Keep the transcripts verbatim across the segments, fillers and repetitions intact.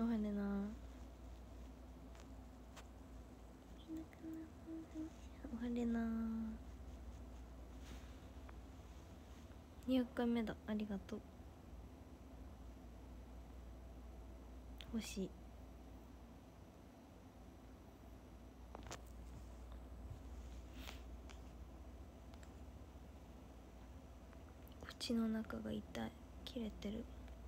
おはれなおはれなにひゃっかいめだ。ありがとう。欲しい。口の中が痛い。切れてる。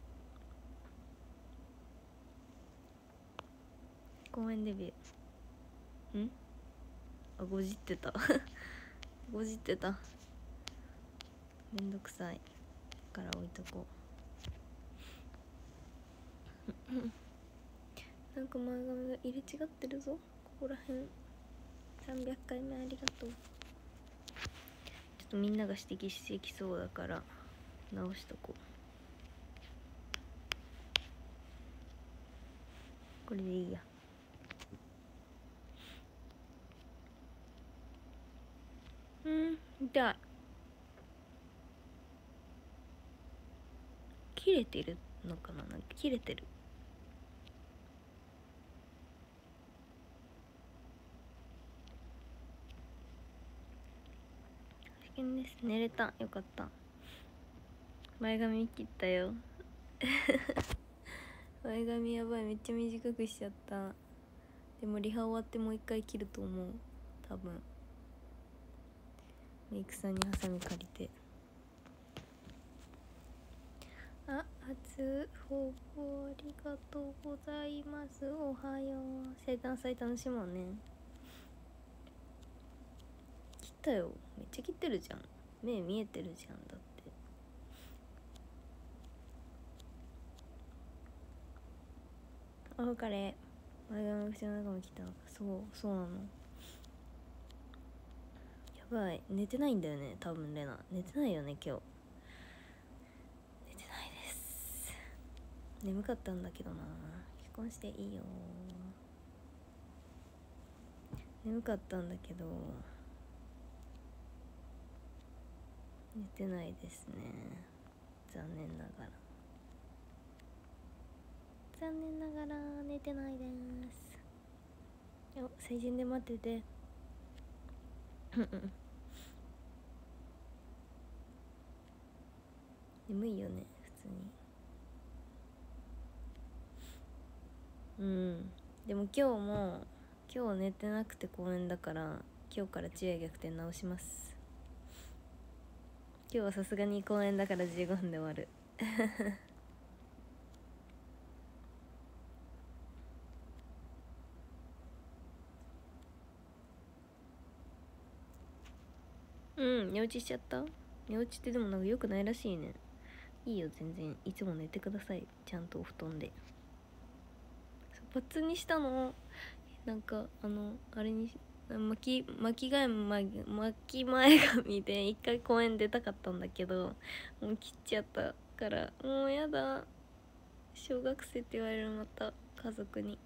公園デビュー。んあ、ごじってたごじってた。めんどくさいから置いとこうなんか前髪が入れ違ってるぞ。ここらへん。さんびゃっかいめありがとう。ちょっとみんなが指摘してきそうだから直しとこう。これでいいや。うん痛い。切れてるのかな。なんか切れてる。危険です。寝れた。よかった。前髪切ったよ前髪やばい。めっちゃ短くしちゃった。でもリハ終わってもう一回切ると思う。多分メイクさんにハサミ借りて。あ、初ほぼありがとうございます。おはよう。生誕祭楽しもうね。切ったよ。めっちゃ切ってるじゃん。目見えてるじゃん。だってあ、お疲れ。前髪口の中も切ったのか。そうそうなの。やばい。寝てないんだよね多分レナ。寝てないよね今日。寝てないです。眠かったんだけどな。結婚していいよ。眠かったんだけど寝てないですね。残念ながら残念ながら寝てないです。よ、成人で待ってて眠いよね普通に。うんでも今日も今日寝てなくて公園だから今日から昼夜逆転直します。今日はさすがに公園だからじゅうごふんで終わるうん寝落ちしちゃった。寝落ちってでもなんか良くないらしいね。いいよ全然。いつも寝てくださいちゃんとお布団で。パッツンにしたの。なんかあのあれに巻き巻き替え巻き前髪で一回公園出たかったんだけどもう切っちゃったからもうやだ。小学生って言われる。また家族に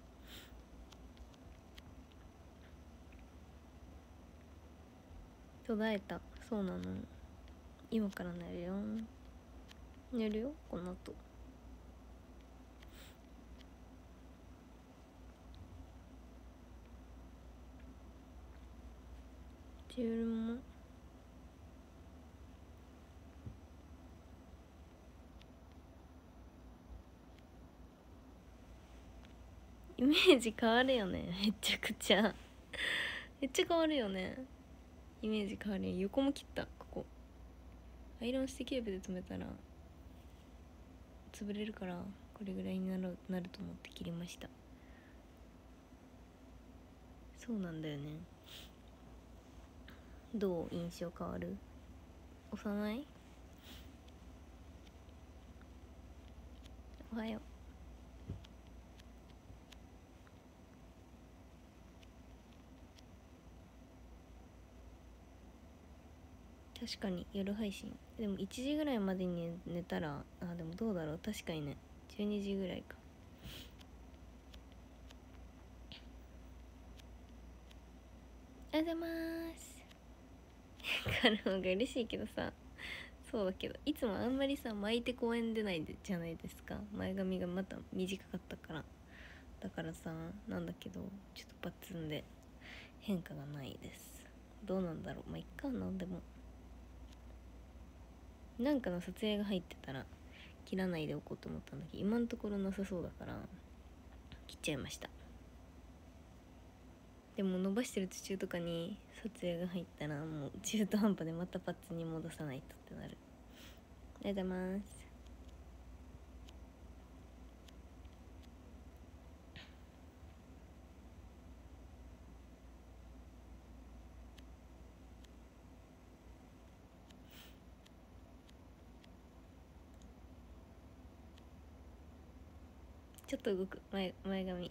途絶えた。そうなの。今から寝るよ。寝るよこの後。自分もイメージ変わるよね。めちゃくちゃめっちゃ変わるよね。イメージ変わるよ。横も切った。ここアイロンしてケーブで留めたら潰れるからこれぐらいになるなると思って切りました。そうなんだよね。どう印象変わる？幼い？おはよう。確かに夜配信でもいちじぐらいまでに寝たらあでもどうだろう。確かにねじゅうにじぐらいか。ありがとうございますカルマが嬉しいけどさ。そうだけどいつもあんまりさ巻いて公園出ないでじゃないですか。前髪がまた短かったからだからさ、なんだけどちょっとパッツンで変化がないです。どうなんだろう。まあいっか。なんでもなんかの撮影が入ってたら切らないでおこうと思ったんだけど、今のところなさそうだから切っちゃいました。でも伸ばしてる途中とかに撮影が入ったらもう中途半端でまたパッツンに戻さないとってなる。ありがとうございます。ちょっと動く前前髪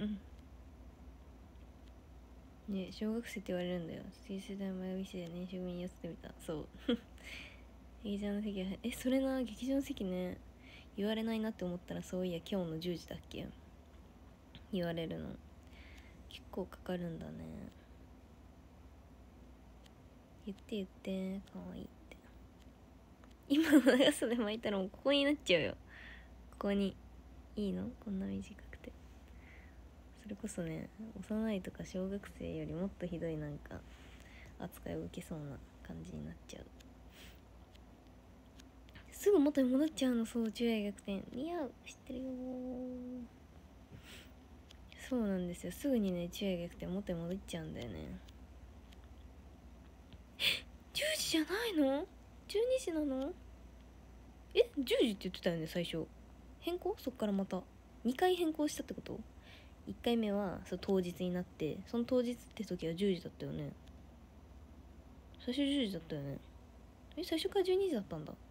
ね、小学生って言われるんだよ。水世代前見せで年少組に寄せてみた。そう劇場の席はえそれな、劇場の席ね、言われないなって思ったら、そういや今日のじゅうじだっけ言われるの。結構かかるんだね。言って言って、かわいいって。今の長さで巻いたらもうここになっちゃうよ。ここにいいのこんな短くて。それこそね、幼いとか小学生よりもっとひどいなんか扱いを受けそうな感じになっちゃう。すぐ元に戻っちゃうの。そう、中外逆転似合う、知ってるよ。そうなんですよ、すぐにね中外逆転元に戻っちゃうんだよね。じゅうじじゃないの？じゅうにじなの？え、じゅうじって言ってたよね最初。変更？そっからまたにかい変更したってこと？いっかいめはそう当日になって、その当日って時はじゅうじだったよね。最初じゅうじだったよね。え、最初からじゅうにじだったんだ。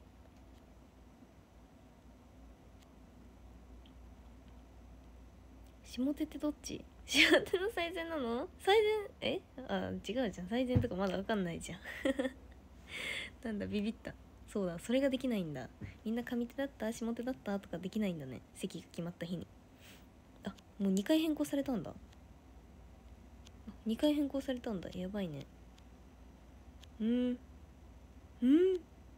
下手ってどっち？下手の最善なの？最善？えあ、違うじゃん。最善とかまだ分かんないじゃんなんだ、ビビった。そうだ、それができないんだ。みんな上手だった下手だったとかできないんだね、席が決まった日に。あ、もうにかい変更されたんだ。にかい変更されたんだ。やばいね。うんうん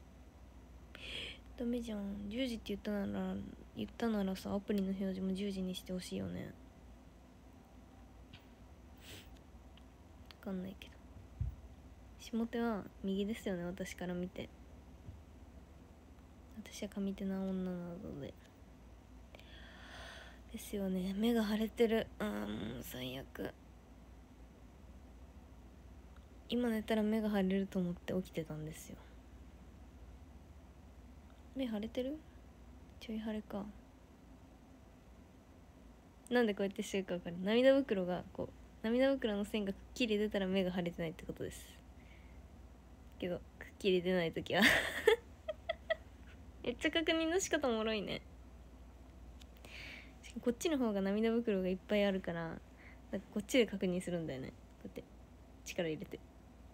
ダメじゃん。じゅうじって言ったなら言ったならさ、アプリの表示もじゅうじにしてほしいよね。分かんないけど、下手は右ですよね、私から見て。私は上手な女なのでですよね。目が腫れてる。あーもう最悪。今寝たら目が腫れると思って起きてたんですよ。目腫れてる？ちょい腫れか。なんでこうやってしてるか分かる。涙袋がこう涙袋の線がくっきり出たら目が腫れてないってことですけど、くっきり出ないときはめっちゃ確認の仕方おもろいね。こっちの方が涙袋がいっぱいあるから、なんかこっちで確認するんだよね。こうやって力入れて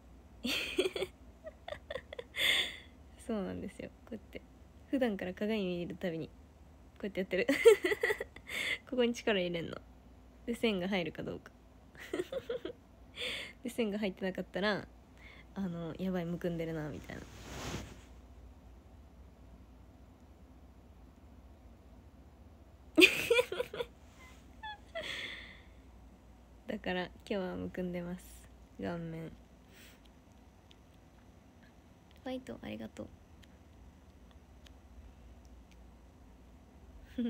そうなんですよ。こうやって普段から鏡見るたびにこうやってやってるここに力入れんので、線が入るかどうかで線が入ってなかったら、あのやばいむくんでるなみたいなだから今日はむくんでます、顔面。ファイトありがとう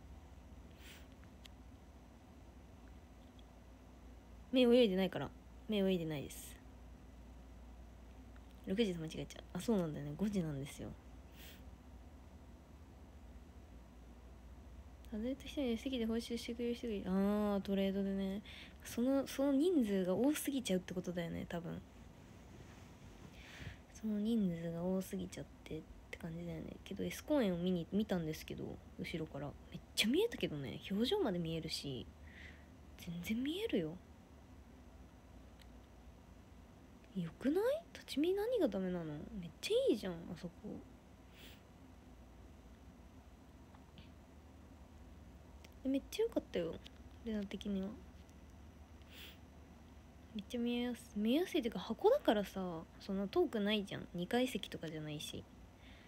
目泳いでないから。目泳いでないです。ろくじと間違えちゃう。あ、そうなんだよね、ごじなんですよ。外れた人に席で報酬してくれる人がいる。あー、トレードでね。そのその人数が多すぎちゃうってことだよね多分。その人数が多すぎちゃってって感じだよね。けど S 公演を見に見たんですけど、後ろからめっちゃ見えたけどね。表情まで見えるし全然見えるよ。よくない？立ち見何がダメなの？めっちゃいいじゃんあそこ。めっちゃ良かったよ、レナ的には。めっちゃ見えやすい見えやすいっていうか、箱だからさ、そんな遠くないじゃん。にかい席とかじゃないし、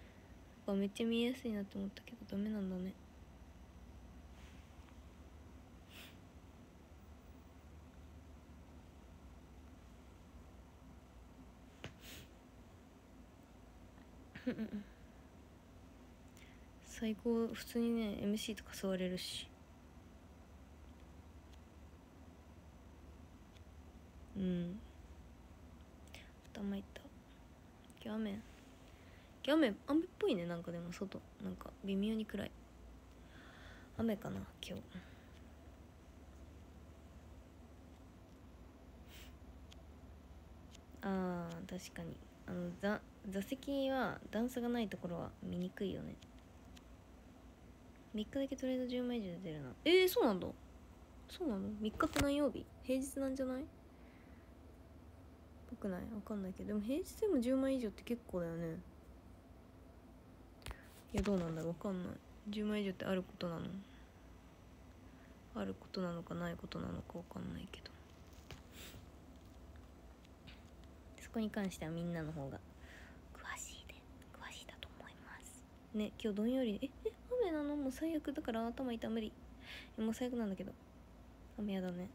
めっちゃ見えやすいなって思ったけどダメなんだね。 最高。普通にね エムシー とか座れるし。うん、頭いった。今日雨今日雨雨っぽいね。なんかでも外なんか微妙に暗い。雨かな今日。あー確かにあの座座席は段差がないところは見にくいよね。みっかだけトレードじゅうまい以上出てるな。えー、そうなんだ。そうなの？ みっ 日って何曜日？平日なんじゃない？ぽくない？わかんないけど、でも平日でもじゅうまい以上って結構だよね。いやどうなんだろう、わかんない。じゅうまい以上ってあることなの？あることなのかないことなのかわかんないけど、そこに関してはみんなの方が詳しいで詳しいだと思いますね。今日どんよりええ雨なの？もう最悪だから頭痛無理。えもう最悪なんだけど雨やだね。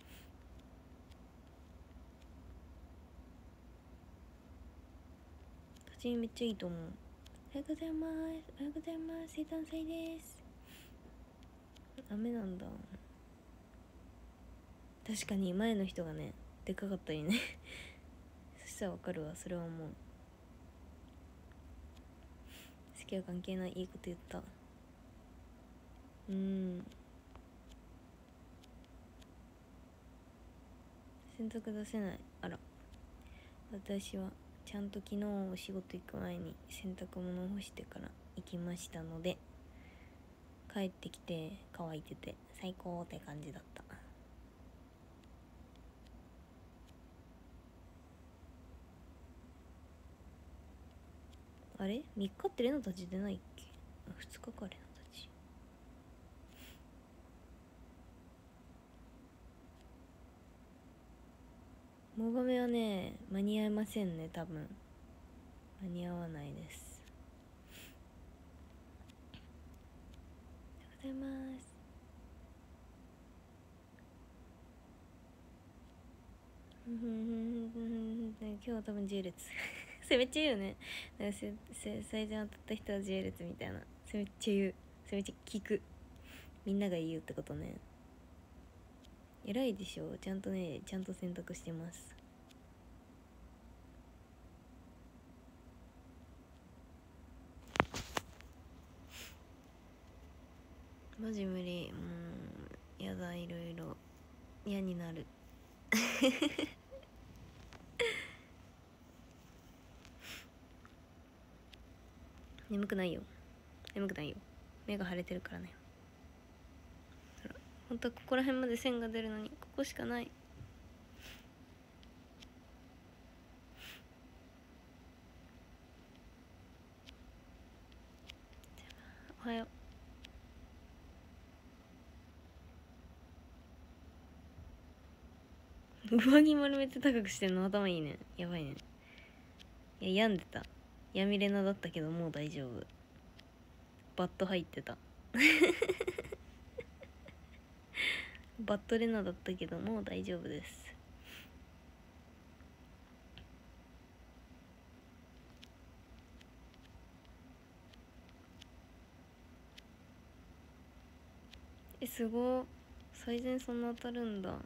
立ち見めっちゃいいと思う。おはようございます。おはようございます。生誕祭です。雨なんだ。確かに前の人がねでかかったりねそしたらわかるわ。それはもう好きは関係ない。いいこと言った。うーん洗濯出せない。あら、私はちゃんと昨日お仕事行く前に洗濯物を干してから行きましたので、帰ってきて乾いてて最高って感じだった。あれみっかってレナたち出ないっけ？ふつかかレナたち。モバメはね間に合いませんね。多分間に合わないです。おはようございます。今日は多分 J 列それめっちゃ言うよね。なんか最初当たった人は J 列みたいな。それめっちゃ言う。それめっちゃ聞く。みんなが言うってことね。偉いでしょ。ちゃんとねちゃんと選択してます。マジ無理。もうやだ。いろいろ嫌になる眠くないよ。眠くないよ。目が腫れてるからね。ほんとはここら辺まで線が出るのにここしかない。おはよう。上着丸めて高くしてんの頭いいね。やばいね。いや病んでた。闇レナだったけどもう大丈夫。バット入ってたバットレナだったけどもう大丈夫です。えすごい。最善そんな当たるんだ。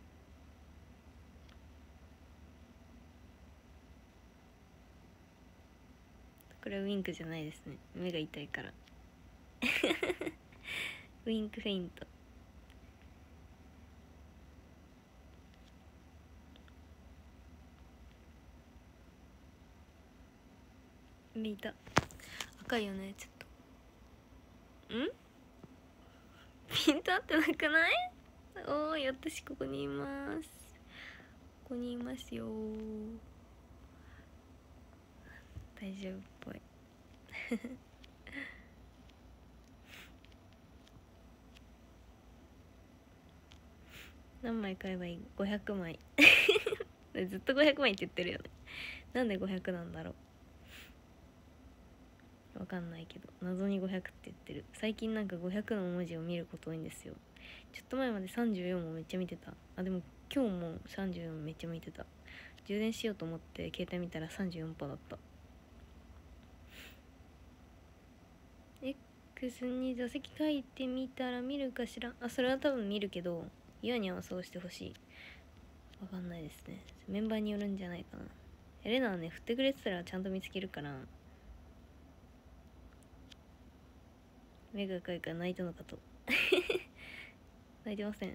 これはウインクじゃないですね。目が痛いからウインクフェイント。目痛。赤いよねちょっと。んピント合ってなくない？おーい私ここにいます。ここにいますよ大丈夫っぽい何枚買えばいい？ごひゃくまいずっとごひゃくまいって言ってるよね。なんでごひゃくなんだろう。わかんないけど謎にごひゃくって言ってる。最近なんかごひゃくの文字を見ること多いんですよ。ちょっと前までさんじゅうよんもめっちゃ見てた。あでも今日もさんじゅうよんめっちゃ見てた。充電しようと思って携帯見たら さんじゅうよんパーセント だった。 くすに座席書いてみたら見るかしら。あ、それは多分見るけど、ユアにはそうしてほしい。わかんないですね。メンバーによるんじゃないかな。エレナはね、振ってくれてたらちゃんと見つけるから。目が赤いから泣いたのかと。泣いてません。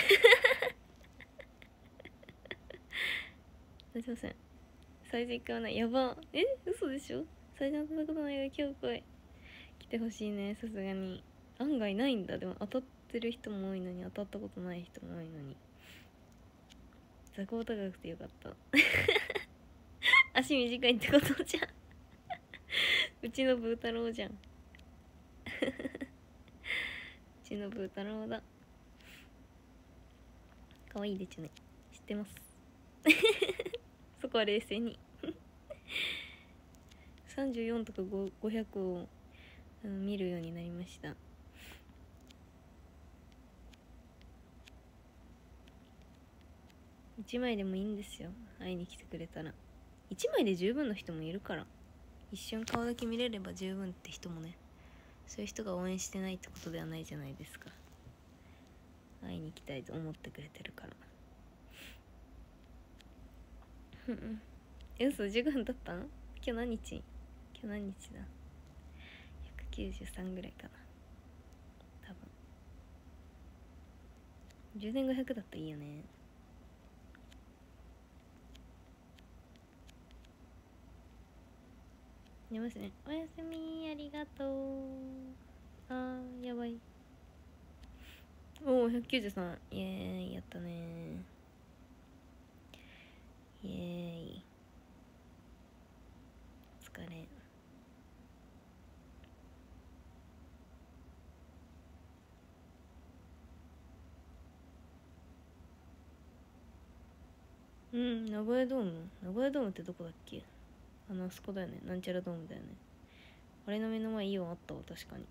泣いてません。最初一回はない。やば。え、嘘でしょ。最初当たったことないが今日来い。来てほしいね、さすがに。案外ないんだ。でも当たってる人も多いのに、当たったことない人も多いのに。座高高くてよかった。足短いってことじゃん。うちのブー太郎じゃん。うちのブー太郎だ。可愛いでちゅね。知ってます。そこは冷静に。さんじゅうよんとかごひゃくをあの見るようになりました。いちまいでもいいんですよ、会いに来てくれたら。いちまいで十分の人もいるから。一瞬顔だけ見れれば十分って人もね、そういう人が応援してないってことではないじゃないですか。会いに行きたいと思ってくれてるから。え、嘘、じゅうごふん経ったん？今日何日？今日何日だ？ ひゃくきゅうじゅうさん ぐらいかな、多分。充電ごひゃくだったらいいよね。寝ますね。おやすみ、ありがとう。あー、やばい。おお、ひゃくきゅうじゅうさん。イエーイ、やったねー。イエーイ。お疲れ。うん、名古屋ドーム。名古屋ドームってどこだっけ？あの、あそこだよね。なんちゃらドームだよね。あれの目の前イオンあったわ、確かに。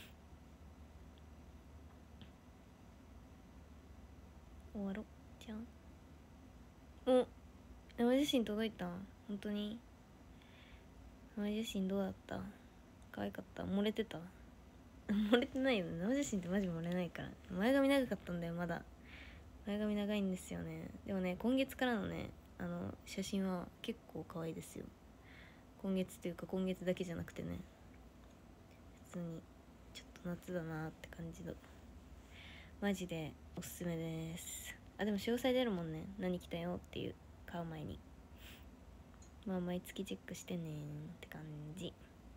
終わろ。じゃん。お、生写真届いた？本当に？生写真どうだった？可愛かった？漏れてた？漏れてないよね。生写真ってマジ漏れないから。前髪長かったんだよ、まだ。前髪長いんですよね。でもね、今月からのね、あの写真は結構可愛いですよ。今月っていうか今月だけじゃなくてね、普通にちょっと夏だなって感じだ。マジでおすすめです。あ、でも詳細出るもんね、何着たよっていう、買う前に。まあ毎月チェックしてねーって感じ。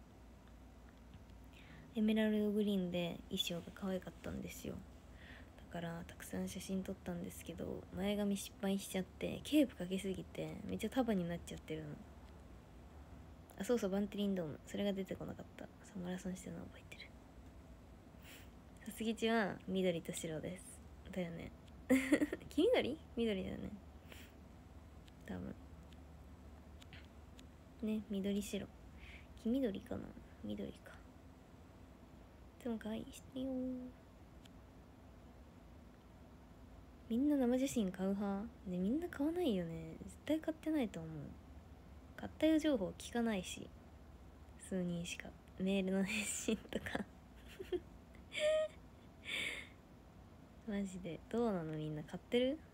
エメラルドグリーンで衣装が可愛かったんですよ。だからたくさん写真撮ったんですけど、前髪失敗しちゃってケープかけすぎてめっちゃ束になっちゃってるの。あ、そうそう、バンテリンドーム、それが出てこなかった。そう、マラソンしてるの覚えてる。さすぎちは緑と白ですだよね。黄緑？緑だよね、多分ね。緑白、黄緑かな、緑か。でも可愛いしてよ。みんな生写真買う派？ね、みんな買わないよね。絶対買ってないと思う。買ったよ情報聞かないし、数人しか。メールの返信とかマジでどうなの？みんな買ってる？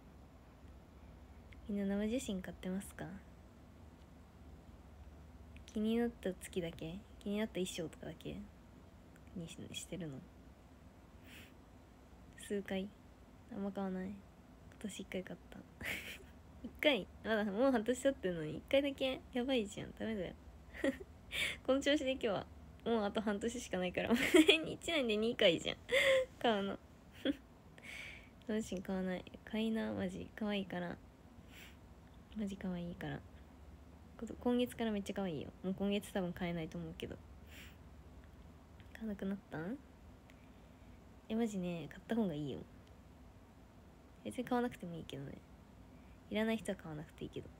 みんな生写真買ってますか？気になった月だけ？気になった衣装とかだけに し, してるの？数回？あんま買わない。今年いっかい買ったいっかい？まだもう半年経ってるのにいっかいだけ？やばいじゃん、ダメだよこの調子で今日はもうあと半年しかないからいちねんでにかいじゃん買うの生写真買わない。買いな、マジ可愛いから。マジ可愛いから。今月からめっちゃ可愛いよ。もう今月多分買えないと思うけど。買わなくなったん？え、マジね、買った方がいいよ。別に買わなくてもいいけどね。いらない人は買わなくていいけど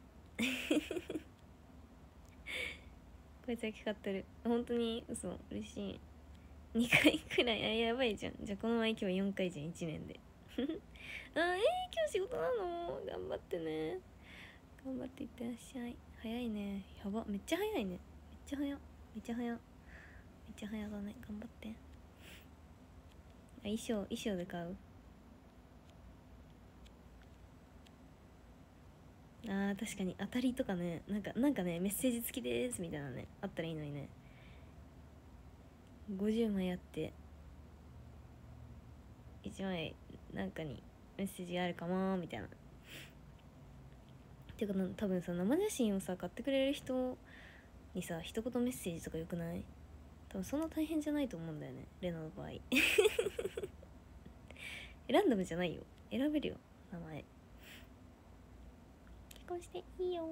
こいつだけ買ってる。本当に？嘘、嬉しい。にかいくらい？あ、やばいじゃん。じゃあこの前今日よんかいじゃん、いちねんであー、えー、今日仕事なの？頑張ってね。頑張っていってらっしゃい。早いね。やば、めっちゃ早いね。めっちゃ早めっちゃ早めっちゃ早だね、頑張って。あ、衣装衣装で買う。あー確かに当たりとかね、なんかなんかねメッセージ付きですみたいなねあったらいいのにね。ごじゅうまいあっていちまいなんかにメッセージがあるかもみたいな。てかな、多分さ生写真をさ買ってくれる人にさ一言メッセージとかよくない？多分そんな大変じゃないと思うんだよね、レナの場合ランダムじゃないよ、選べるよ名前。結婚していいよ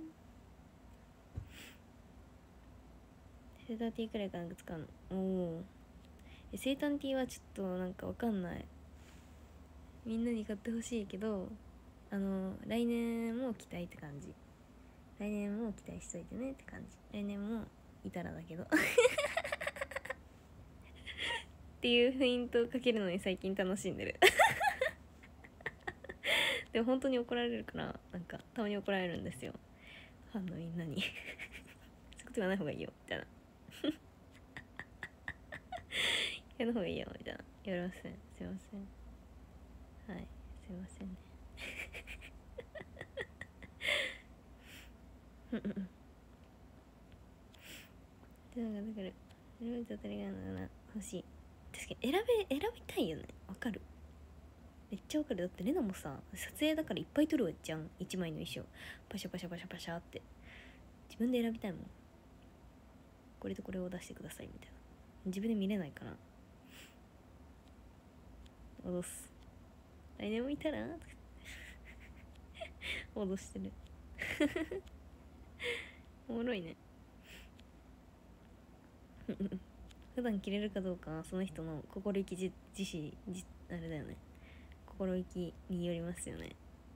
ー。セーター T くらいかなんか使うの。おお、セーター T はちょっとなんかわかんない。みんなに買ってほしいけど、あの来年も期待って感じ。来年も期待しといてねって感じ。来年もいたらだけどっていうフェイントをかけるのに最近楽しんでるでも本当に怒られるから、なんかたまに怒られるんですよ、ファンのみんなにそういうこと言わない方がいいよみたいなやる方がいいよみたいな言われません。すいません、はい、すいませんねってのがだから選べた当たりがなら欲しい。確かに選べ選びたいよね。わかる、めっちゃわかる。だってレナもさ撮影だからいっぱい撮るわじゃん、いちまいの衣装パシャパシャパシャパシャって自分で選びたいもん。これとこれを出してくださいみたいな、自分で見れないから脅す。来年もいたら脅してるおもろいね普段着れるかどうかはその人の心意気じ自身じあれだよね、心意気によりますよね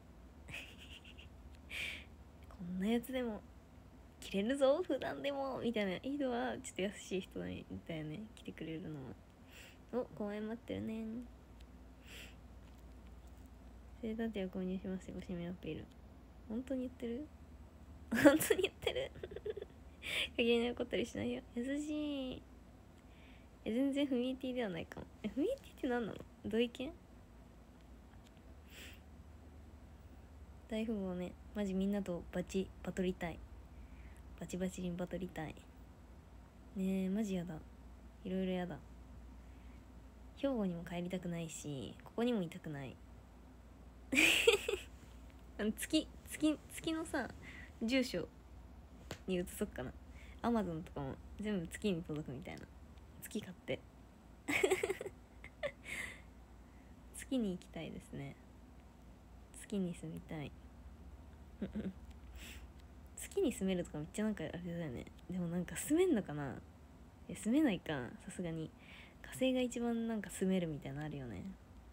こんなやつでも着れるぞ普段でもみたいな人はちょっと優しい人だよね、来てくれるのは。お、公演待ってるね。セーターティは購入しますよ、指名アピール。本当に言ってる本当に言ってる限りに怒ったりしないよ、優しい。え、全然フミティではないかも。え、フミティって何なの？どういう意見？大富豪ね、マジみんなとバチバトりたい。バチバチにバトりたいねえ、マジやだ、いろいろやだ。兵庫にも帰りたくないし、ここにもいたくないあの月月月のさ住所に移そっかな。アマゾンとかも全部月に届くみたいな。月買って月に行きたいですね。月に住みたい月に住めるとかめっちゃなんかあれだよね。でもなんか住めんのかな。え、住めないか、さすがに。火星が一番なんか住めるみたいなのあるよね。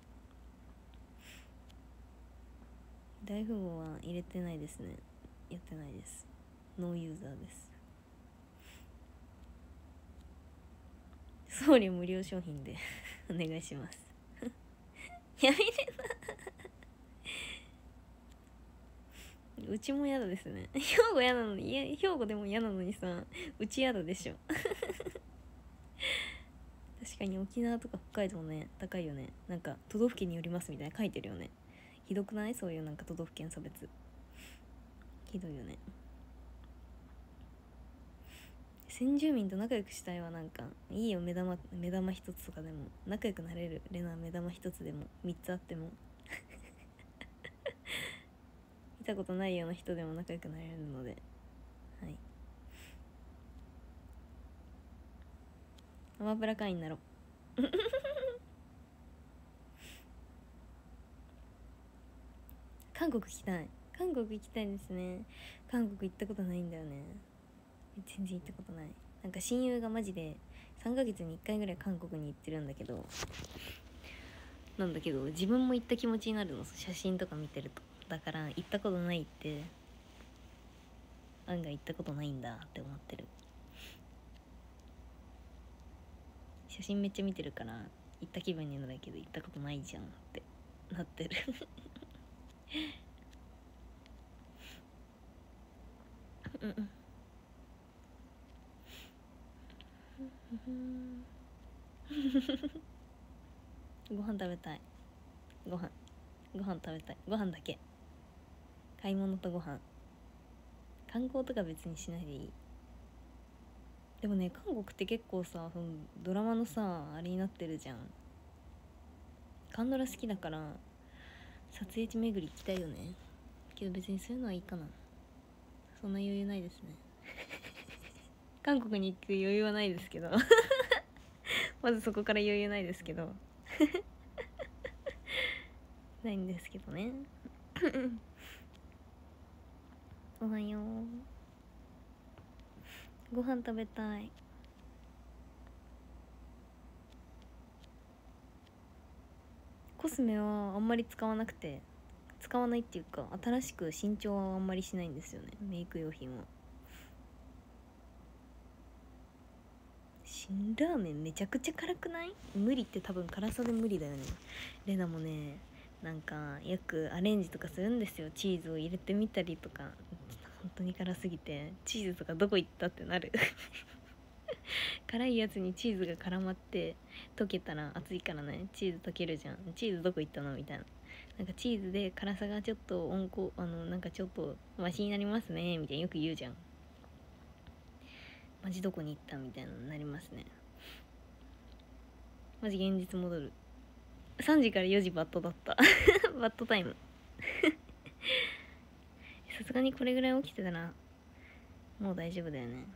大富豪は入れてないですね、やってないです、ノーユーザーです。送料無料商品でお願いしますやめれなうちも嫌だですね。兵庫嫌なのに、いや兵庫でも嫌なのにさ、うち嫌だでしょ確かに沖縄とか北海道ね高いよね。なんか都道府県によりますみたいな書いてるよね。ひどくない？そういうなんか都道府県差別ひどいよね。先住民と仲良くしたいはなんかいいよ、目玉目玉一つとかでも仲良くなれる。レナ目玉一つでもみっつあっても見たことないような人でも仲良くなれるので、はい。アマプラ会員になろう韓国行きたい。韓国行きたいですね。韓国行ったことないんだよね。全然行ったことない。なんか親友がマジでさんかげつにいっかいぐらい韓国に行ってるんだけどなんだけど自分も行った気持ちになるの、写真とか見てると。だから行ったことないって案外行ったことないんだって思ってる。写真めっちゃ見てるから行った気分になるけど行ったことないじゃんってなってるうんうんんご飯食べたい。ご飯ご飯食べたい。ご飯だけ。買い物とご飯。観光とか別にしないでいい。でもね、韓国って結構さ、そのドラマのさあれになってるじゃん。カンドラ好きだから撮影地巡り行きたいよね。けど別にそういうのはいいかな。そんな余裕ないですね韓国に行く余裕はないですけどまずそこから余裕ないですけどないんですけどねおはよう。ご飯食べたい。コスメはあんまり使わなくて、使わないっていうか新しく新調はあんまりしないんですよね、メイク用品は。辛ラーメンめちゃくちゃ辛くない？無理って多分辛さで無理だよね。レナもね、なんかよくアレンジとかするんですよ。チーズを入れてみたりとか。本当に辛すぎてチーズとかどこ行ったってなる辛いやつにチーズが絡まって溶けたら熱いからね、チーズ溶けるじゃん。チーズどこ行ったのみたいな。なんかチーズで辛さがちょっと温厚、あのなんかちょっとマシになりますねみたいなよく言うじゃん。マジどこに行ったみたいなのになりますね。マジ現実戻る。さんじからよじバットだったバットタイムさすがにこれぐらい起きてたらもう大丈夫だよね。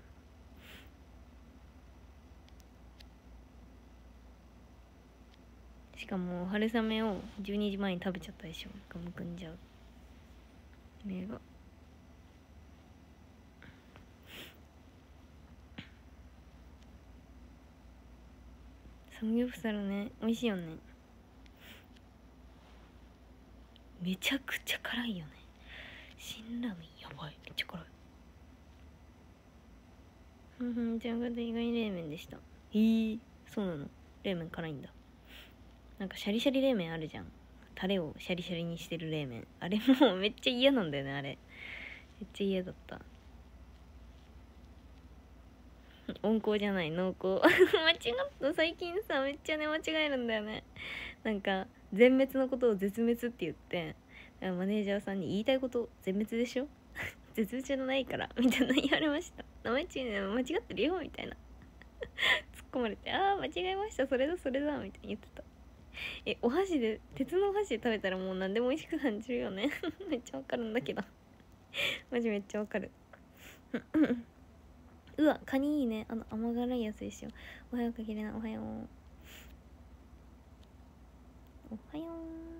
しかも春雨をじゅうにじまえに食べちゃったでしょ。がむくんじゃう目が。サムギョプサルね、美味しいよね。めちゃくちゃ辛いよね。辛ラーメンやばい、めっちゃ辛い。ふんふん、じゃがで意外に冷麺でした。えー、そうなの？冷麺辛いんだ。なんかシャリシャリ冷麺あるじゃん。タレをシャリシャリにしてる冷麺。あれもうめっちゃ嫌なんだよね、あれ。めっちゃ嫌だった。温厚じゃない濃厚間違った。最近さめっちゃね間違えるんだよね。なんか全滅のことを絶滅って言って、マネージャーさんに言いたいこと全滅でしょ絶滅じゃないからみたいな言われました。名前ちね間違ってるよみたいな突っ込まれて、ああ間違えました、それだそれだみたいに言ってた。え、お箸で鉄のお箸で食べたらもう何でも美味しく感じるよねめっちゃわかるんだけどマジめっちゃわかるうわ、カニいいね。あの甘辛いやつですよ。おはようかけれな、おはよう。おはよう。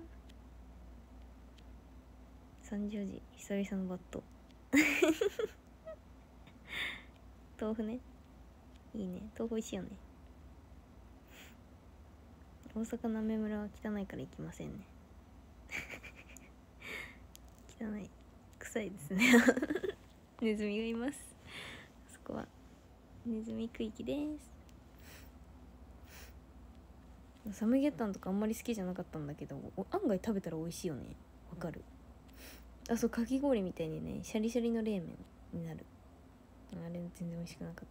さんじゅうじ、久々のバット。豆腐ね。いいね。豆腐美味しいよね。大阪なめ村は汚いから行きませんね。汚い。臭いですね。ネズミがいます。そこはネズミ区域です。サムゲタンとかあんまり好きじゃなかったんだけど、案外食べたら美味しいよね。わかる。あ、そう、かき氷みたいにね、シャリシャリの冷麺になる。あれ全然美味しくなかった。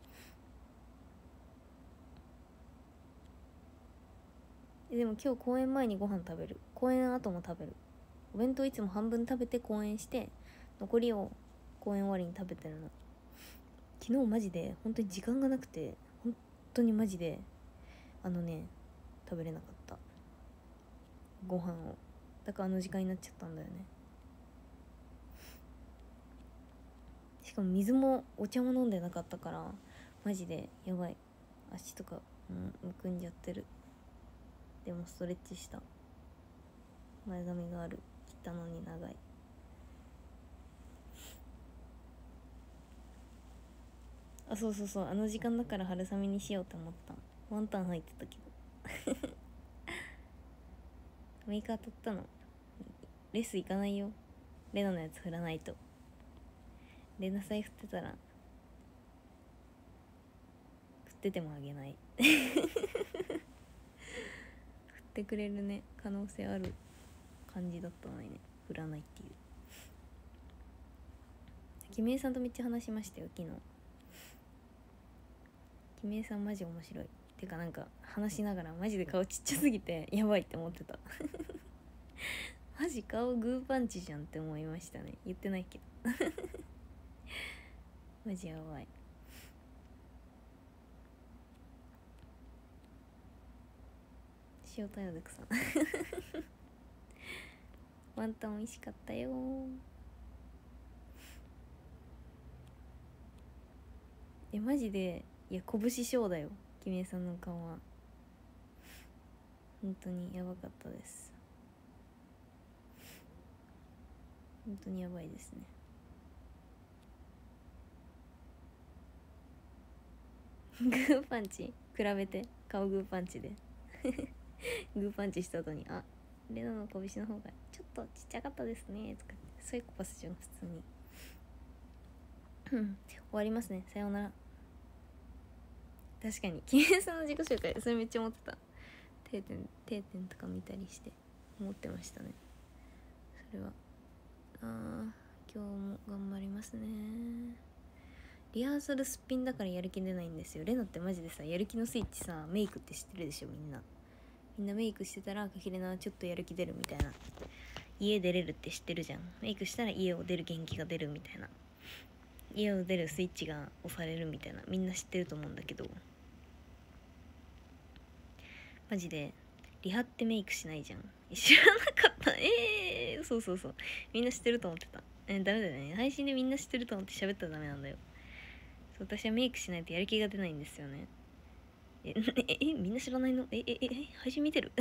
でも今日公演前にご飯食べる。公演後も食べる。お弁当いつも半分食べて公演して、残りを公演終わりに食べてるの。昨日マジで本当に時間がなくて、本当にマジであのね食べれなかったご飯を。だからあの時間になっちゃったんだよね。しかも水もお茶も飲んでなかったからマジでやばい。足とか、うん、むくんじゃってる。でもストレッチした。前髪がある。切ったのに長い。あ、そうそうそう、あの時間だから春雨にしようって思った。ワンタン入ってたけどメーカー取ったの。レス行かないよ。レナのやつ振らないと。レナさえ振ってたら振っててもあげない振ってくれるね可能性ある感じだったのにね、振らないっていう。キメイさんとめっちゃ話しましたよ昨日。 キメイさんマジ面白い。てかなんか話しながらマジで顔ちっちゃすぎてやばいって思ってたマジ顔グーパンチじゃんって思いましたね。言ってないけどマジやばい。塩対応でくさんワンタン美味しかったよ。えマジでいや拳ショーだよキメイさんの顔は。本当にやばかったです。本当にやばいですね。グーパンチ比べて顔グーパンチでグーパンチした後にあレナの拳の方がちょっとちっちゃかったですねとかサイコパスじゃん普通に終わりますね。さようなら。確かにキメイさんの自己紹介それめっちゃ思ってた。定点定点とか見たりして思ってましたね。それはあー今日も頑張りますね。リハーサルすっぴんだからやる気出ないんですよ。レナってマジでさやる気のスイッチさメイクって知ってるでしょ。みんなみんなメイクしてたらかきれなちょっとやる気出るみたいな。家出れるって知ってるじゃん。メイクしたら家を出る元気が出るみたいな。家を出るスイッチが押されるみたいなみんな知ってると思うんだけど、マジでリハってメイクしないじゃん。知らなかったえー、そうそうそうみんな知ってると思ってた。えダメだよね。配信でみんな知ってると思って喋ったらダメなんだよ。そう私はメイクしないとやる気が出ないんですよね。えええみんな知らないの。えええ配信見てる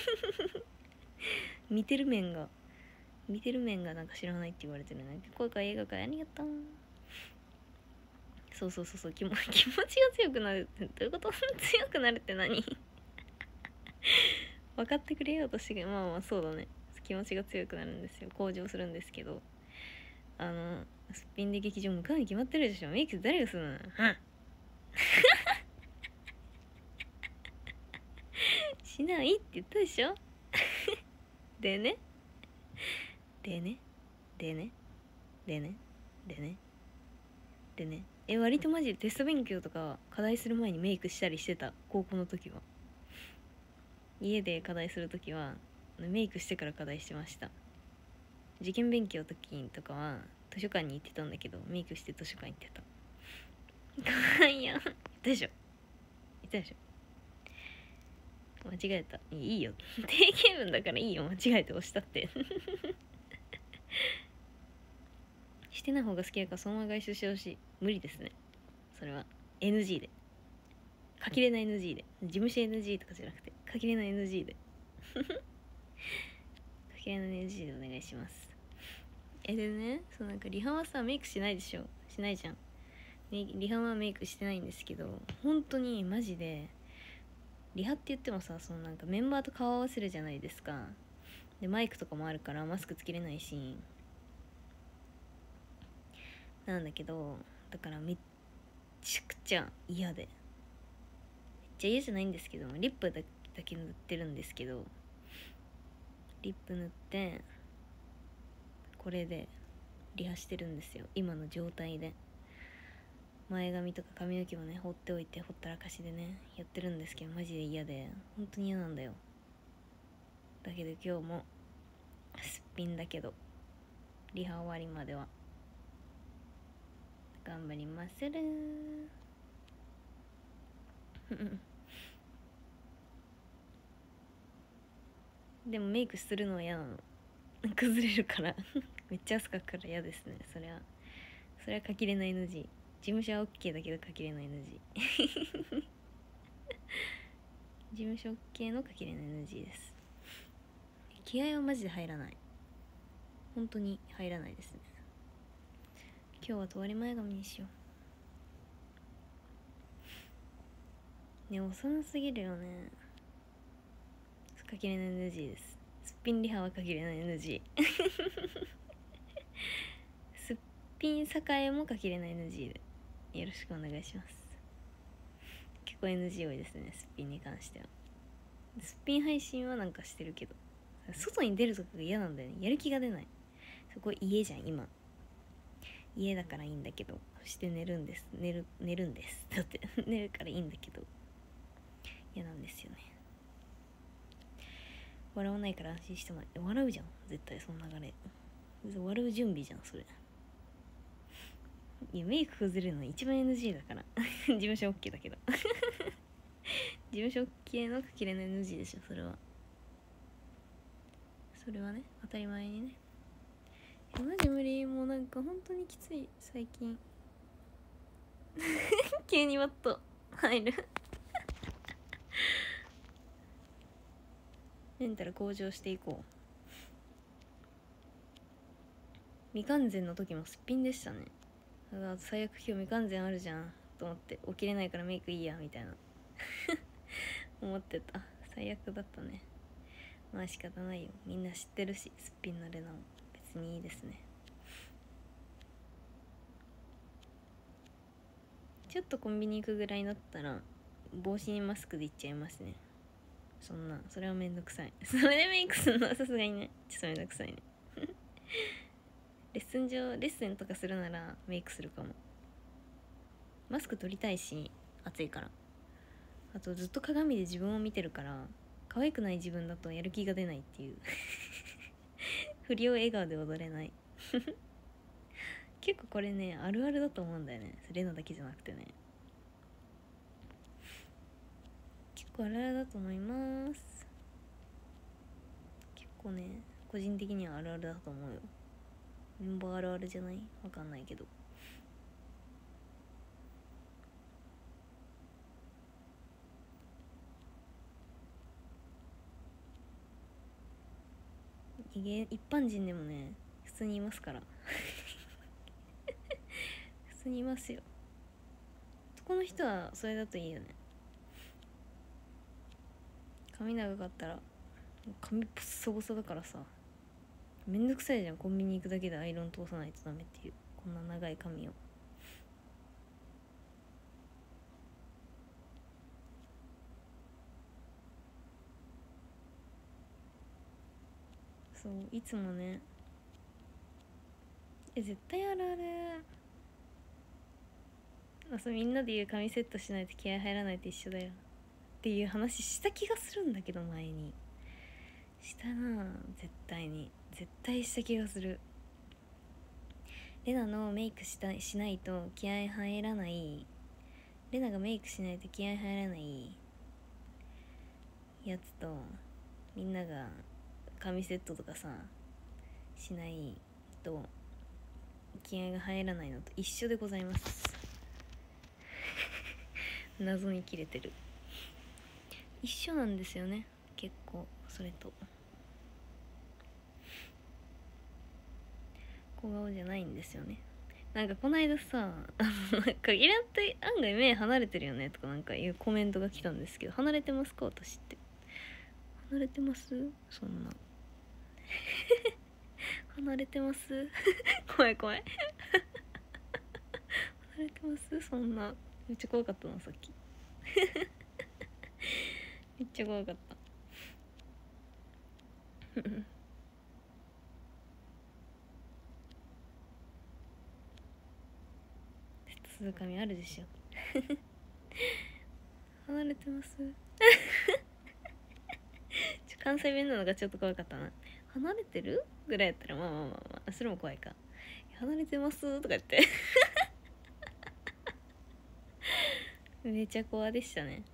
見てる面が見てる面がなんか知らないって言われてるね。声か映画かありがとう。そうそうそうそう気も気持ちが強くなるってどういうこと強くなるって何分かってくれよとしてまあまあそうだね。気持ちが強くなるんですよ。向上するんですけど、あのすっぴんで劇場向かうに決まってるでしょ。メイク誰がするのうんしないって言ったでしょでねでねでねでねでねでねえ割とマジでテスト勉強とか課題する前にメイクしたりしてた。高校の時は家で課題する時はメイクしてから課題してました。受験勉強の時とかは図書館に行ってたんだけどメイクして図書館行ってた。かわいいやん。言ったでしょ言ったでしょ間違えた。いいよ定型文だからいいよ間違えて押したってしてない方が好きだからそのまま外出してほしい。無理ですねそれは。 エヌジー で書きれない エヌジー で事務所 エヌジー とかじゃなくて書きれない エヌジー で書きれない エヌジー でお願いします。えでねそうなんかリハはさメイクしないでしょ。しないじゃん。リハはメイクしてないんですけど本当にマジでリハって言ってもさそのなんかメンバーと顔合わせるじゃないですか。でマイクとかもあるからマスクつけれないしなんだけどだからめっちゃくちゃ嫌でめっちゃ嫌じゃないんですけどリップだけ塗ってるんですけどリップ塗ってこれでリハしてるんですよ今の状態で。前髪とか髪の毛もね放っておいてほったらかしでねやってるんですけどマジで嫌で本当に嫌なんだよ。だけど今日もすっぴんだけどリハ終わりまでは頑張りまするでもメイクするのは嫌なの崩れるからめっちゃ汗かくから嫌ですね。それはそれは書きれない エヌジー。 事務所は OK だけど書きれない エヌジー 事務所 OK の書きれない エヌジー です。気合はマジで入らない。本当に入らないですね。今日はとわり前髪にしようね。幼すぎるよね。書きれない エヌジー です。すっぴんリハは書きれない エヌジー すっぴん栄も書きれない エヌジー でよろしくお願いします。結構 エヌジー 多いですねすっぴんに関しては。すっぴん配信はなんかしてるけど外に出るとかが嫌なんだよね。やる気が出ない。そこ家じゃん今。家だからいいんだけどして寝るんです寝る寝るんですだって寝るからいいんだけど嫌なんですよね。笑わないから安心してもらえ笑うじゃん絶対その流れ笑う準備じゃんそれ。いやメイク崩れるの一番 エヌジー だから事務所 OK だけど事務所 OK のかけれない エヌジー でしょそれは。それはね当たり前にね。マジ無理もうなんか本当にきつい最近急にワッと入るメンタル向上していこう。未完全の時もすっぴんでしたね。だから最悪今日未完全あるじゃんと思って起きれないからメイクいいやみたいな思ってた。最悪だったね。まあ仕方ないよみんな知ってるしすっぴんのレナも別にいいですね。ちょっとコンビニ行くぐらいだったら帽子にマスクで行っちゃいますね。そんなそれはめんどくさいそれでメイクするのはさすがにねちょっとめんどくさいねレッスン上レッスンとかするならメイクするかも。マスク取りたいし暑いから。あとずっと鏡で自分を見てるから可愛くない自分だとやる気が出ないっていう振りを笑顔で踊れない結構これねあるあるだと思うんだよね。レナだけじゃなくてね結構あるあるだと思います。結構ね個人的にはあるあるだと思うよ。メンバーあるあるじゃない？わかんないけど一般人でもね普通にいますから普通にいますよ。男の人はそれだといいよね。髪長かったら髪ボッサボサだからさめんどくさいじゃん。コンビニ行くだけでアイロン通さないとダメっていうこんな長い髪を。そういつもねえ絶対あるある。あそうみんなで言う髪セットしないと気合入らないと一緒だよっていう話した気がするんだけど前にしたな絶対に絶対した気がする。レナのメイクしたしないと気合入らないレナがメイクしないと気合入らないやつとみんなが髪セットとかさしないと気合が入らないのと一緒でございます謎に切れてる。一緒なんですよね結構それと。小顔じゃないんですよね。なんかこの間さ限らんと案外目離れてるよねとかなんかいうコメントが来たんですけど離れてますか私って。離れてますそんな離れてます怖い怖い離れてますそんなめっちゃ怖かったなさっきめっちゃ怖かった鈴髪あるでしょ離れてますちょ関西弁なのがちょっと怖かったな。離れてるぐらいやったらまあまあまあまあそれも怖いか。離れてますとか言ってめちゃ怖でしたね。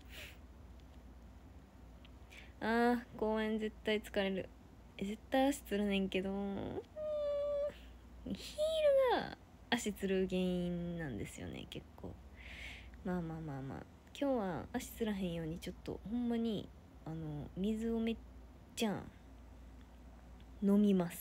あー公園絶対疲れる。絶対足つるねんけどヒールが足つる原因なんですよね結構。まあまあまあまあ今日は足つらへんようにちょっとほんまにあの水をめっちゃ飲みます。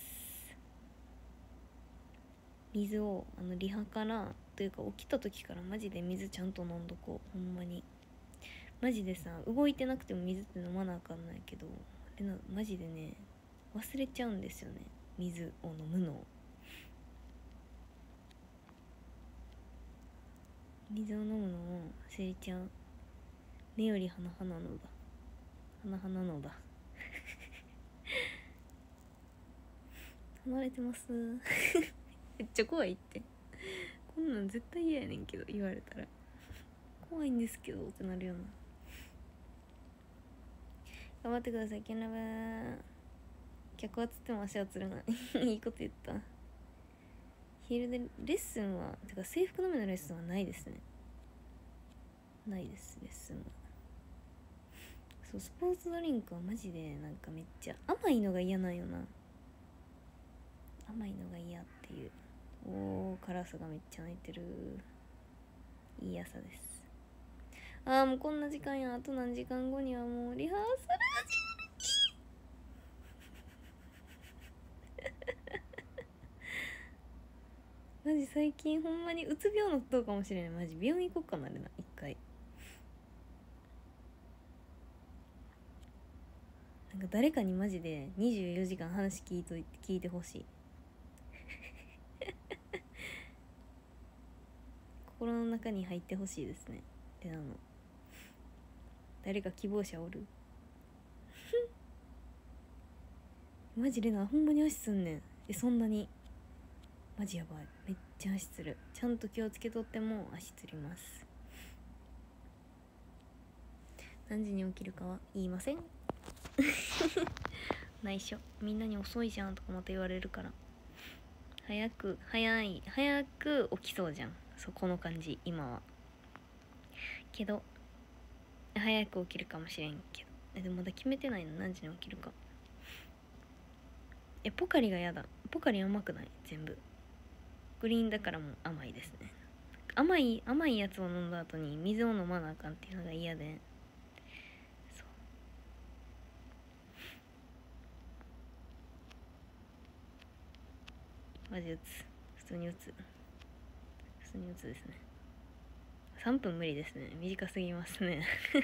水をあのリハからというか起きた時からマジで水ちゃんと飲んどこう。ほんまにマジでさ動いてなくても水って飲まなあかんないけどでなマジでね忘れちゃうんですよね水を飲むのを。水を飲むのを忘れちゃう。目より鼻鼻のだ鼻鼻のだ離れてますめっちゃ怖いってこんなん絶対嫌やねんけど、言われたら怖いんですけどってなるよな。頑張ってください、キャンラブ。客はつっても足はつらないいいこと言った。ヒールでレッスンはてか制服のみのレッスンはないですね。ないです、レッスンは。そう、スポーツドリンクはマジでなんかめっちゃ甘いのが嫌なんよな。甘いのが嫌っていう。おー、カラスがめっちゃ鳴いてる。いい朝です。あー、もうこんな時間や。あと何時間後にはもうリハーサル始まるマジ最近ほんまにうつ病のったかもしれない。マジ病院行こっかなるな、一回。なんか誰かにマジでにじゅうよじかん話聞いといて聞いてほしい心の中に入ってほしいですね。レナの誰か希望者おるマジレナほんまに足すんねん。え、そんなにマジやばい。めっちゃ足つる。ちゃんと気をつけとっても足つります。何時に起きるかは言いません内緒。みんなに遅いじゃんとかまた言われるから。早く早い早く起きそうじゃん、そこの感じ今は。けど早く起きるかもしれんけど、えでもまだ決めてないの、何時に起きるか。え、ポカリがやだ。ポカリ甘くない？全部グリーンだからもう甘いですね。甘い甘いやつを飲んだ後に水を飲まなあかんっていうのが嫌で、そうマジ打つ。普通に打つ普通に打つですね。さんぷん無理ですね。短すぎますね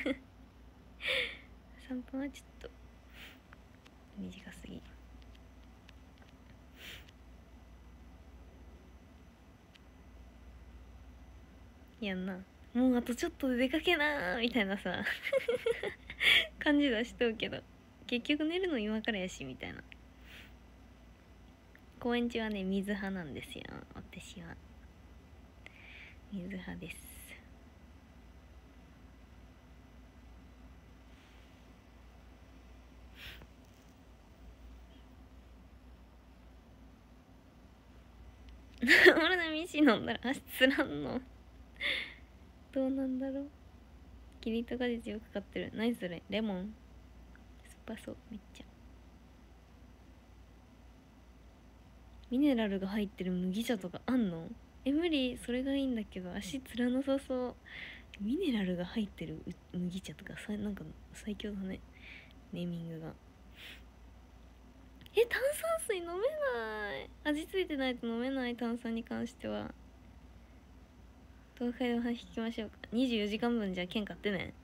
さんぷんはちょっと短すぎ。やんな。もうあとちょっとで出かけなーみたいなさ感じ出しとうけど、結局寝るの今からやしみたいな。公演中はね水派なんですよ。私は水派です。俺のミシ飲んだら足つらんのどうなんだろう。キリンと果実よく買ってる。何それ、レモン酸っぱそう。めっちゃミネラルが入ってる麦茶とかあんの？え、無理。それがいいんだけど足つらなさそう。ミネラルが入ってる麦茶とかさ、なんか最強だね、ネーミングが。え、炭酸水飲めない。味付いてないと飲めない。炭酸に関しては。東海道引きましょうか。にじゅうよじかんぶんじゃ券買ってね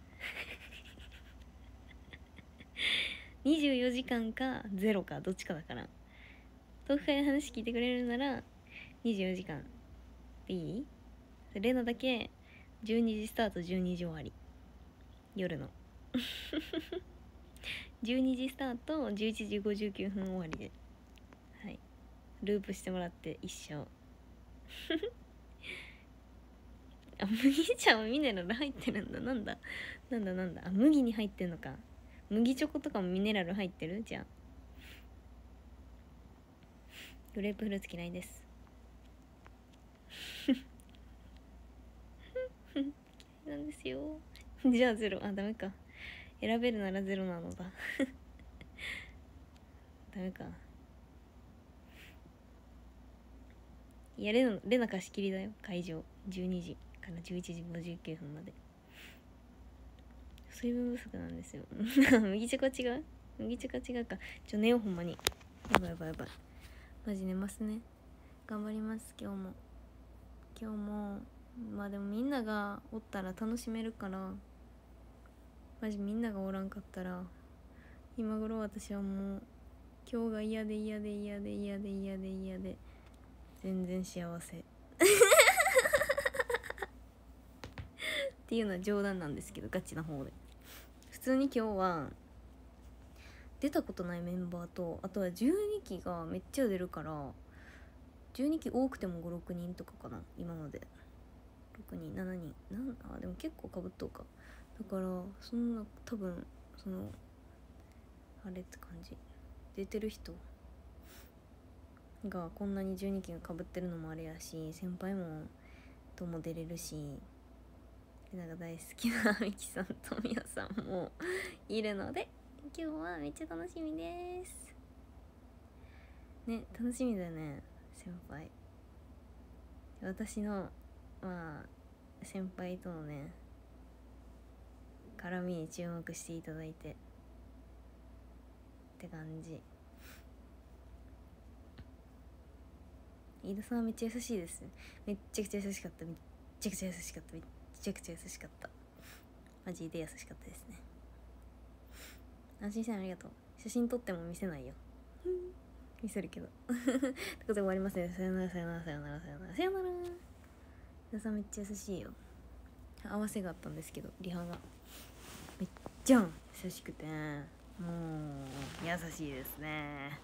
にじゅうよじかんかゼロかどっちかだから、東海の話聞いてくれるならにじゅうよじかんでいい？レナだけじゅうにじスタート、じゅうにじ終わり、夜のじゅうにじスタート、じゅういちじごじゅうきゅうふん終わりで、はい、ループしてもらって一生あ、麦茶はミネラル入ってるんだ。なんだなんだなんだ。あ、麦に入ってんのか。麦チョコとかもミネラル入ってるじゃん。グレープフルーツ嫌いです嫌いなんですよじゃあゼロ。あ、ダメか。選べるならゼロなのだダメか。いや、レナレナ貸し切りだよ。会場じゅうにじからじゅういちじごじゅうきゅうふんまで。水分不足なんですよ麦チョコ違う麦チョコ違うか。ちょ寝よう、ほんまに。やばいやばいやばい、マジ寝ますね。頑張ります。今日も今日もまあでもみんながおったら楽しめるから、マジみんながおらんかったら今頃私はもう今日が嫌で嫌で嫌で嫌で嫌で嫌で全然幸せっていうのは冗談なんですけど、ガチな方で。普通に今日は出たことないメンバーと、あとはじゅうにきがめっちゃ出るから、 じゅうにき多くてもごろくにんとかかな今まで。ろくにんしちにんなんあでも結構かぶっとうか。だからそんな多分そのあれって感じ、出てる人がこんなにじゅうにきがかぶってるのもあれやし、先輩もとも出れるし、なんか大好きなミキさんとミヤさんもいるので、今日はめっちゃ楽しみですね。楽しみだよね。先輩、私のまあ先輩とのね絡みに注目していただいてって感じ。飯田さんはめっちゃ優しいです。めっちゃくちゃ優しかった。めっちゃくちゃ優しかっためっちゃくちゃ優しかった。マジで優しかったですね。安心してありがとう。写真撮っても見せないよ見せるけどってことで終わりますね。さよならさよならさよならさよならさよなら。飯田さんめっちゃ優しいよ。合わせがあったんですけどリハがめっちゃ優しくてもう優しいですね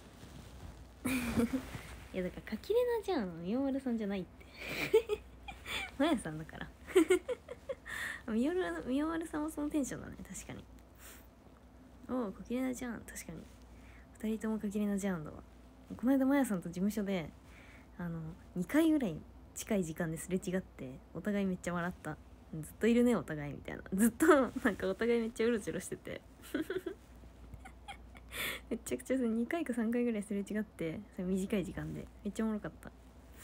いやだからかきれなじゃん、みおまるさんじゃないってまやさんだからみおまるさんもそのテンションだね。確かに。おうかきれなじゃん。確かにふたりともかきれなじゃんだわ。この間まやさんと事務所であのにかいぐらい近い時間ですれ違ってお互いめっちゃ笑った。ずっといるねお互いみたいな。ずっとなんかお互いめっちゃうろちょろしててめっちゃくちゃにかいかさんかいぐらいすれ違って、それ短い時間でめっちゃおもろかった。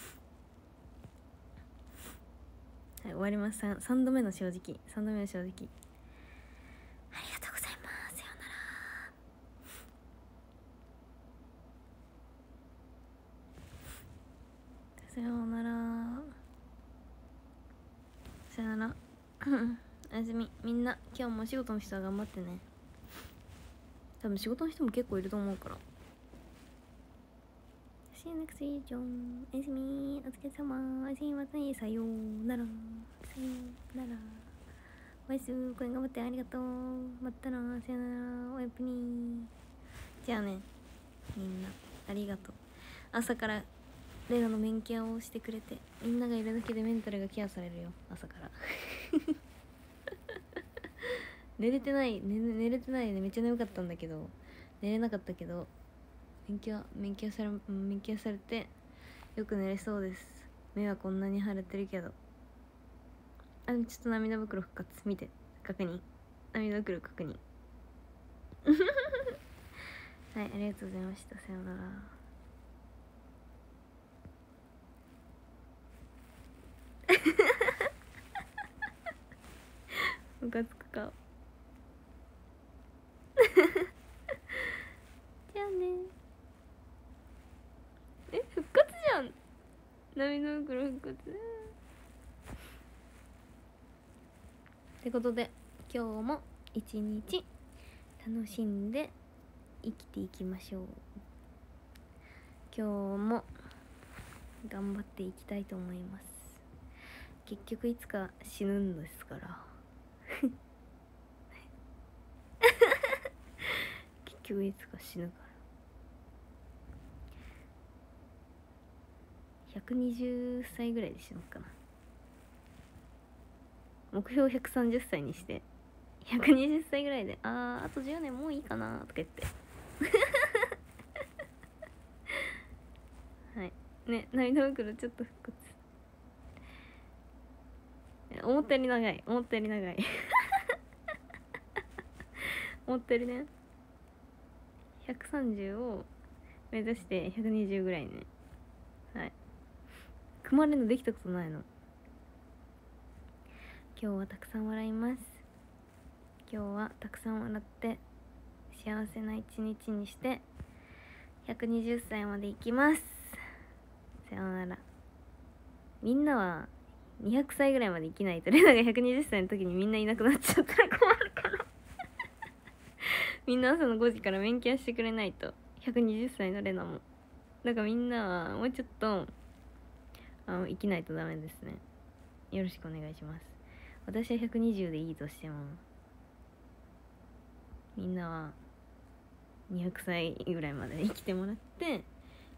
はい、終わります。 3, さんどめの正直さんどめの正直ありがとうございます。さようならさようならさようならおやすみ。みんな今日もお仕事の人は頑張ってね。多分仕事の人も結構いると思うから。 See you next week, John。 おやすみ。お疲れ様。おやすみまたね。さようならさようなら。おやすみ。これ頑張ってありがとう。またな。さよなら。おやぷに。じゃあねみんなありがとう。朝からレナのメンケアをしてくれて、みんながいるだけでメンタルがケアされるよ。朝から寝れてない、寝, 寝れてないね。めっちゃ眠かったんだけど寝れなかったけどメンケアメンケアされメンケアされてよく寝れそうです。目はこんなに腫れてるけど。あ、ちょっと涙袋復活見て確認。涙袋確認はい、ありがとうございました。さようなら。ムカつくかじゃあね。え、復活じゃん。涙袋復活ってことで今日も一日楽しんで生きていきましょう。今日も頑張っていきたいと思います。結局いつか死ぬんですから結局いつか死ぬから。ひゃくにじゅっさいぐらいで死ぬかな。目標ひゃくさんじゅっさいにしてひゃくにじゅっさいぐらいで、あーあとじゅうねんもういいかなとか言ってはいね、涙袋ちょっと復活。思ったより長い思ったより長い思ったよりね。ひゃくさんじゅうを目指してひゃくにじゅうぐらいね。はい、組まれるのできたことないの。今日はたくさん笑います。今日はたくさん笑って幸せな一日にしてひゃくにじゅっさいまで生きます。さようなら。みんなはにひゃくさいぐらいまで生きないと。レナがひゃくにじゅっさいの時にみんないなくなっちゃったら困るからみんな朝のごじから勉強してくれないと。ひゃくにじゅっさいのレナもだからみんなはもうちょっとあの生きないとダメですね。よろしくお願いします。私はひゃくにじゅうでいいとしてもみんなはにひゃくさいぐらいまで生きてもらって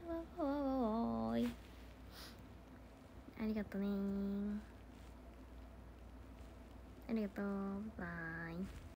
わわわわーい。ありがとねー。ありがとう。バイバーイ。